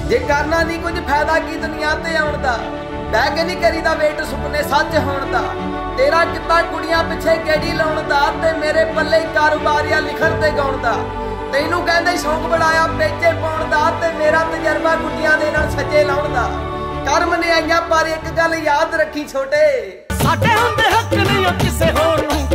जे करना नहीं कुछ फायदा की दुनिया ते आउण दा, बह के नहीं करीदा वेट सुपने सच होण दा। तेरा किता कुड़ियां पिछे गेड़ी लाउण दा ते मेरे पल्ले कारोबार या लिखण ते गाउण दा। तैनू कहंदे शौक बढ़ाया पेचे पाउण दा ते मेरा तजर्बा गुड्डियां दे नाल सज्जे लाउण दा। कर्म ने आईयां पर एक गल याद रखी छोटे, साडे हुंदे हक नहीं किसे होर नूं